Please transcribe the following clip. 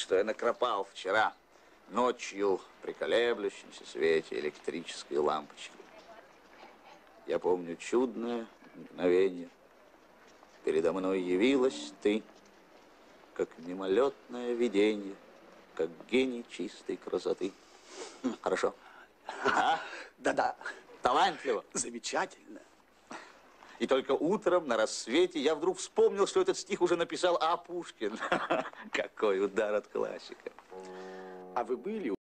что я накропал вчера ночью при колеблющемся свете электрической лампочки. Я помню чудное мгновение. Передо мной явилась ты, как мимолетное видение, как гений чистой красоты. Хорошо? А? Да-да. Талантливо? Замечательно. И только утром, на рассвете, я вдруг вспомнил, что этот стих уже написал А. Пушкин. Какой удар от классика. А вы были